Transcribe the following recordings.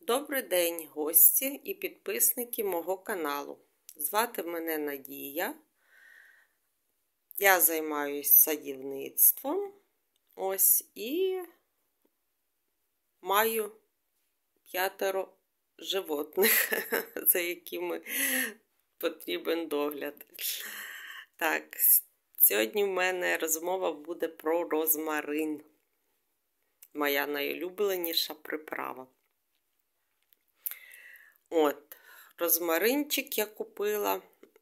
Добрий день, гості і підписники мого каналу. Звати мене Надія. Я займаюся садівництвом. І маю 5 животних, за якими потрібен догляд. Так, сьогодні в мене розмова буде про розмарин. Моя найулюбленіша приправа. Розмаринчик я купила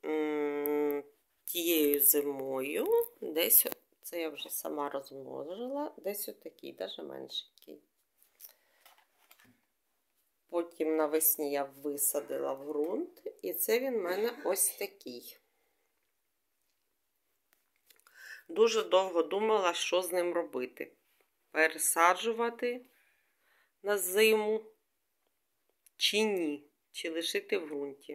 тією зимою. Десь, це я вже сама розмножила, десь отакий, навіть меншенький. Потім навесні я висадила в ґрунт, і це він в мене ось такий. Дуже довго думала, що з ним робити. Пересаджувати на зиму чи ні. Чи лишити в ґрунті.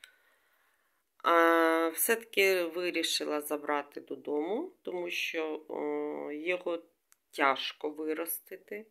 Все-таки вирішила забрати додому, тому що його тяжко виростити.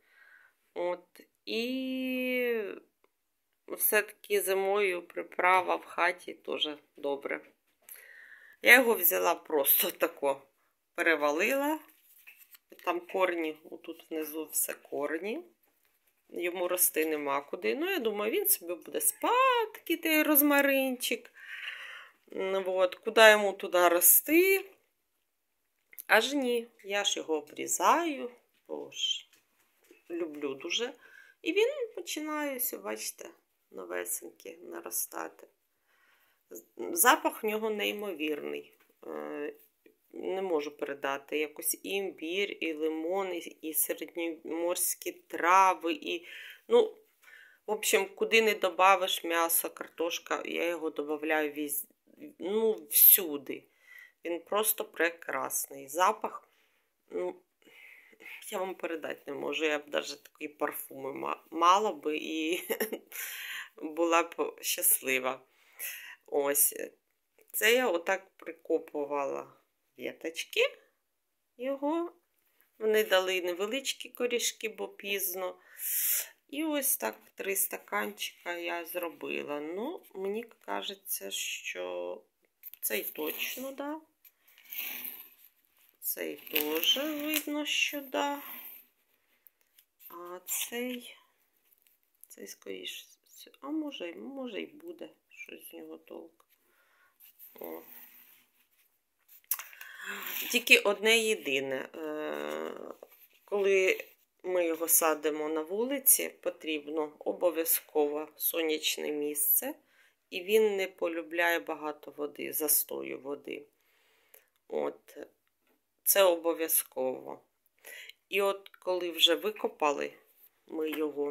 І все-таки зимою приправа в хаті теж добре. Я його взяла просто тако, перевалила. Там корні, отут внизу все корні. Йому рости нема куди. Я думаю, він собі буде спадки, той розмаринчик. Куди йому туди рости? Аж ні. Я ж його обрізаю, бо ж люблю дуже. І він починає, бачите, новесенькі наростати. Запах в нього неймовірний. Не можу передати. Якось і імбір, і лимон, і середньоморські трави, і, в общем, куди не добавиш м'ясо, картошка, я його додаю всюди. Він просто прекрасний. Запах, я вам передати не можу. Я б навіть такі парфуми мала би і була б щаслива. Ось. Це я отак прикопувала віточки його. Вони дали невеличкі корішки, бо пізно. І ось так 3 стаканчика я зробила. Мені кажеться, що цей точно, да. Цей теж видно, що да. А цей скоріше, а може й буде щось з нього толк. Тільки одне єдине, коли ми його садимо на вулиці, потрібно обов'язково сонячне місце, і він не полюбляє багато води, застою води. Це обов'язково. І коли вже викопали ми його,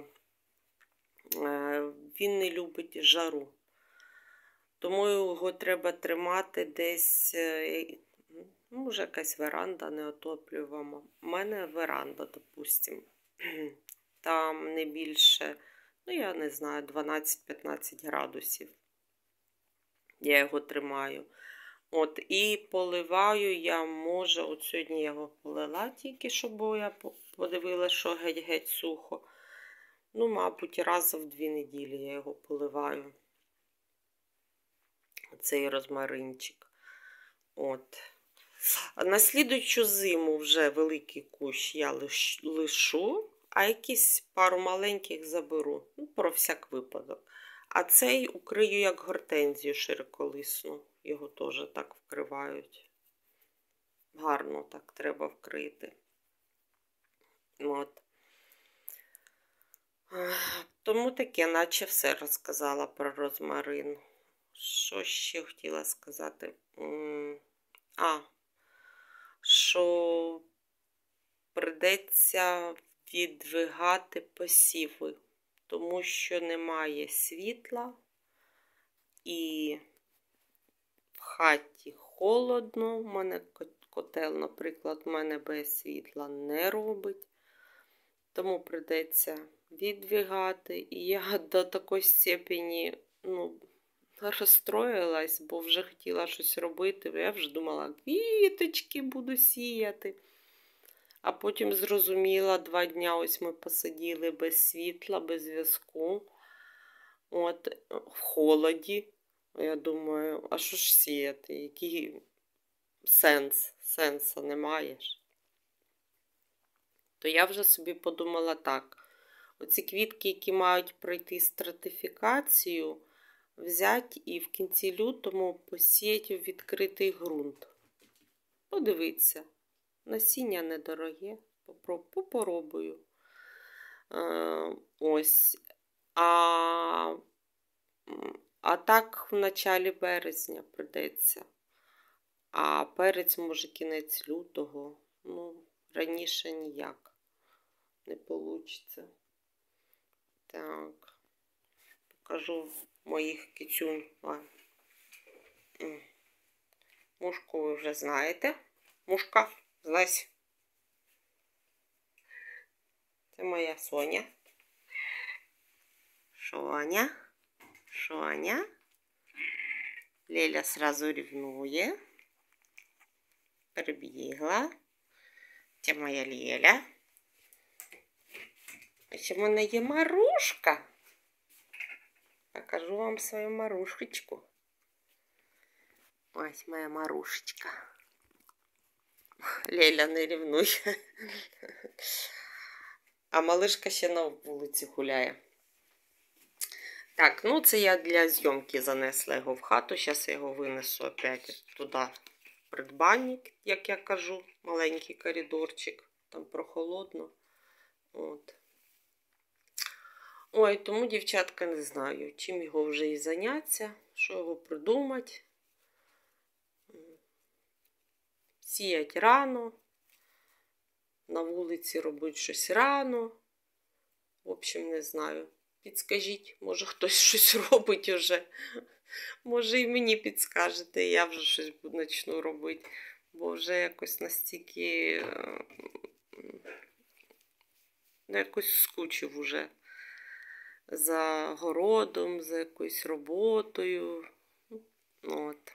він не любить жару. Тому його треба тримати десь, може якась веранда неотоплювана. У мене веранда, допустимо. Там не більше, я не знаю, 12-15 градусів. Я його тримаю. І поливаю я, може, сьогодні я його полила тільки, щоб я подивилася, що геть-геть сухо. Мабуть, раз в 2 неділі я його поливаю. Цей розмаринчик. На слідуючу зиму вже великий кущ я лишу, а якісь пару маленьких заберу. Про всяк випадок. А цей укрию як гортензію широколисну. Його теж так вкривають. Гарно так треба вкрити. Тому таке, наче все розказала про розмарин. Що ще хотіла сказати? Що прийдеться віддвигати посіви, тому що немає світла і в хаті холодно. У мене котел, наприклад, в мене без світла не робить, тому прийдеться віддвигати. І я до такої степені, розстроїлась, бо вже хотіла щось робити. Я вже думала, квіточки буду сіяти. А потім зрозуміла, 2 дня ось ми посиділи без світла, без зв'язку. От, в холоді. Я думаю, а що ж сіяти? Який сенс? Сенсу немає ж. То я вже собі подумала так. Оці квітки, які мають пройти стратифікацію, взяти і в кінці лютому посіяти у відкритий ґрунт. Подивіться. Насіння недороге. Попробую. Ось. А так в началі березня прийдеться. А перець, може, кінець лютого. Ну, раніше ніяк не вийде. Так. Покажу моїх кицюн. Мушку ви вже знаєте. Мушка, злазь. Це моя Соня. Шоня. Леля сразу ревнує. Перебігла. Це моя Леля. А ще в мене є Марушка. Покажу вам свою Марушечку. Ось моя Марушечка. Леля не ревнує. А малишка ще на вулиці гуляє. Так, ну це я для зйомки занесла його в хату. Зараз я його винесу опять туди, в придбанник, як я кажу. Маленький коридорчик. Там прохолодно. От. Ой, тому, дівчатка, не знаю, чим його вже і зайнятися, що його придумати. Сіять рано, на вулиці робити щось рано. В общем, не знаю. Підскажіть, може хтось щось робить уже. Може і мені підскажете, я вже щось почну робити. Бо вже якось настільки, якось скучив уже. За городом, за якоюсь роботою. От.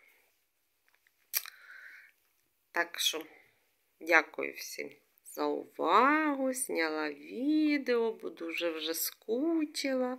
Так що, дякую всім за увагу. Зняла відео, бо дуже вже скучила.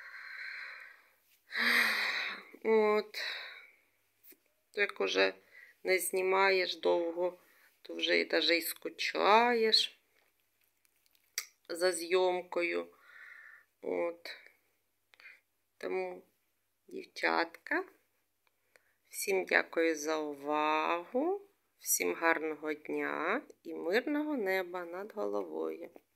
От. Як уже не знімаєш довго, то вже і навіть і скучаєш за зйомкою. От. Тому, дівчатка, всім дякую за увагу, всім гарного дня і мирного неба над головою.